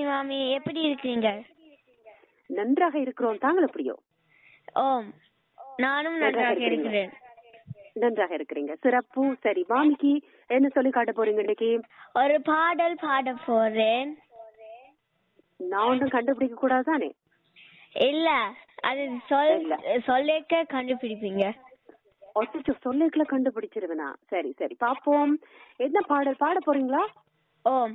மாமி, எப்படி இருக்கீங்க? நன்றாக இருக்கிறோம். தாங்கள் எப்படியோ? ஓம், நானும் நன்றாக இருக்கிறேன். நன்றாக இருக்கிறீங்க, சிறப்பு. சரி, மாமிக்கு என்ன சொல்லி காட்ட போறீங்க இன்னைக்கு? ஒரு பாடல் பாட போறேன். நான் ஒன்றும் கண்டுபிடிக்க கூடாதானே? இல்ல, அது சொல்லிக்க கண்டுபிடிப்பீங்க. ஒட்டு சொல்லிக்கல கண்டுபிடிச்சிருவேனா? சரி சரி, பாப்போம். என்ன பாடல் பாட போறீங்களா? ஓம்.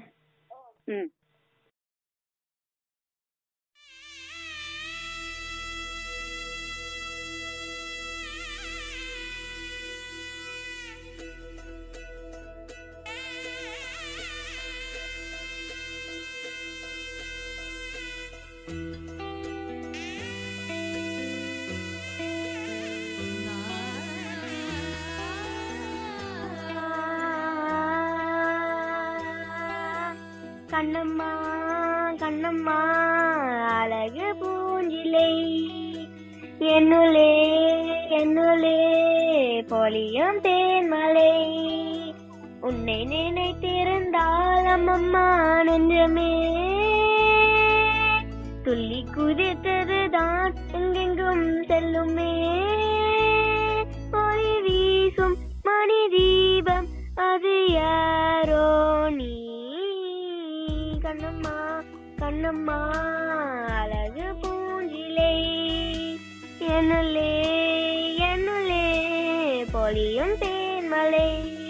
கண்ணம்மா கண்ணம்மா அழகு பூஞ்சிலை, என்னுளே என்னுளே பொலியும் தேன்மலை, உன்னை நினைத்திருந்தால் அம்மம்மா நெஞ்சமே துள்ளி குதித்ததுதான் எங்கெங்கும் செல்லுமே, ஒளி வீசும் மணி தீபம் அது யாரோ நீ, கண்ணம்மா கண்ணம்மா அழகு பூஞ்சிலை, என்னுளே என்னுளே பொலியும் தேன்மலை.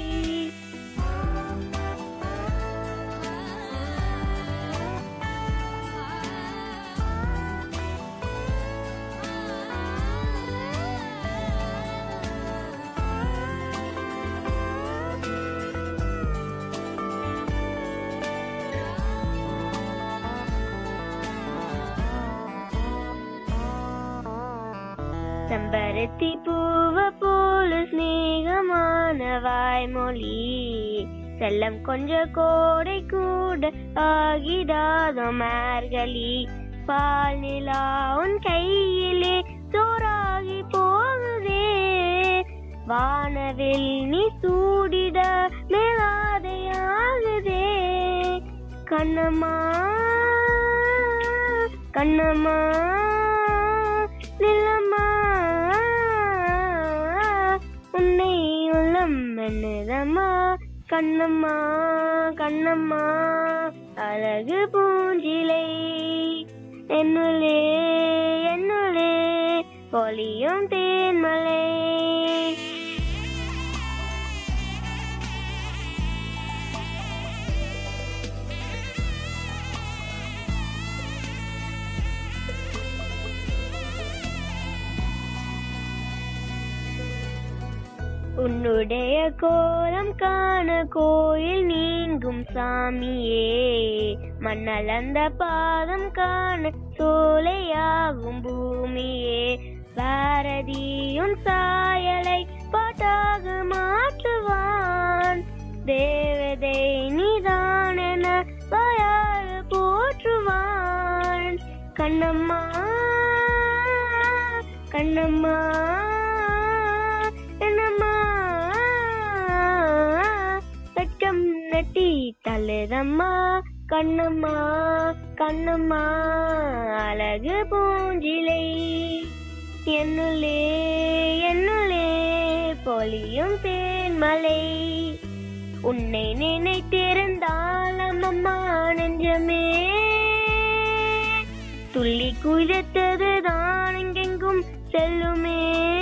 செம்பருத்தி பூவ போல ஸ்நேகமான வாய்மொழி, செல்லம் கொஞ்ச கோடை கூட ஆகிடாதோ மார்கழி, பால் நிலா உன் கையிலே சோறாகி போகுதே, வானவில் நீ சூடிட மேலாதையாகுதே, கண்ணம்மா கண்ணம்மா நிலம்மா உன்னை உள்ளம் என்னதம்மா, கண்ணம்மா கண்ணம்மா அழகு பூஞ்சிலை, என்னுளே என்னுளே பொலியும் தேன்மலை. உன்னுடைய கோலம் காண கோயில் நீங்கும் சாமியே, மண்ணலந்த பாதம் காண சோலையாகும் பூமியே, பாரதியுன் சாயலை பாட்டாக மாற்றுவான், தேவதை நீதானென வாயால் போற்றுவான், கண்ணம்மா கண்ணம்மா நட்டி தள்ளுதம்மா, கண்ணம்மா கண்ணம்மா அழகு பூஞ்சிலை, என்னுளே என்னுளே பொலியும் தேன்மலை, உன்னை நினைத்திருந்தால் அம்மம்மா நெஞ்சமே துள்ளி குதித்ததுதான் எங்கெங்கும் செல்லுமே,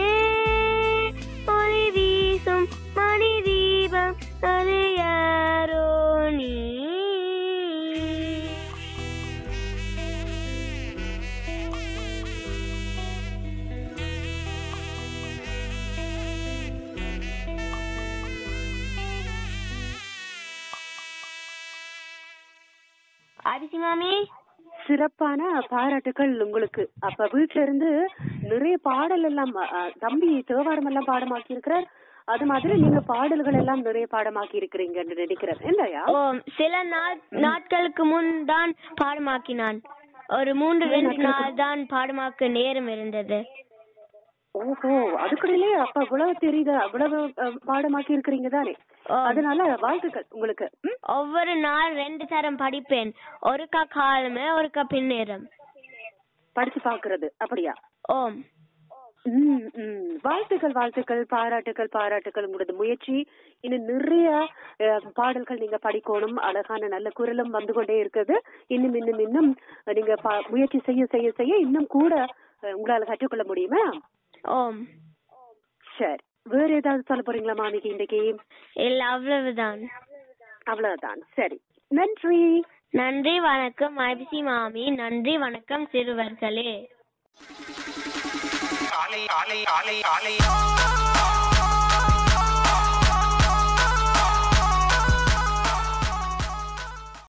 ஒளி வீசும் மணி தீபம் அது யாரோ நீ. ஐபிசி மாமி, சிறப்பான பாராட்டுக்கள் உங்களுக்கு. அப்ப வீட்டுல இருந்து நிறைய பாடல் எல்லாம் தம்பி தேவாரம் எல்லாம் பாடமாக்கி இருக்கிறார். அது மாதிரி நீங்க பாடல்கள் எல்லாம் நிறைய பாடமாக்கி இருக்கிறீங்கன்னு நினைக்கிறேன் இல்லையா? சில நாட்களுக்கு முன் தான் பாடமாக்கினான். ஒரு 3-2 நாள் தான் பாடமாக்க நேரம் இருந்தது. ஓ ஓஹோ, அதுக்குள்ளே அப்ப இவ்வளவு தெரியுது, அவ்வளவு பாடமாக்கி இருக்கிறீங்க தானே, அதனால வாழ்த்துக்கள் உங்களுக்கு. ஒவ்வொரு நாள் 2 தரம் படிப்பேன், ஒருக்கா காலமே ஒருக்கா பின்னேரம் படிச்சு பாக்குறது. அப்படியா? ஓம். வாழ்த்துக்கள் வாழ்த்துக்கள், பாராட்டுக்கள் பாராட்டுக்கள். உங்களோட முயற்சி இன்னும் நிறைய பாடல்கள் நீங்க படிக்கணும். அழகான நல்ல குரலும் வந்து கொண்டே இருக்குது. இன்னும் இன்னும் இன்னும் நீங்க முயற்சி செய்ய செய்ய செய்ய இன்னும் கூட உங்களால கற்றுக்கொள்ள முடியுமா? ஓம். சரி, வேற ஏதாவது சொல்ல போறீங்களா மாமிக்கு இன்னைக்கு? இல்ல, அவ்வளவுதான். அவ்வளவுதான். சரி, நன்றி. நன்றி, வணக்கம் ஐபிசி மாமி. நன்றி, வணக்கம் சிறுவர்களே.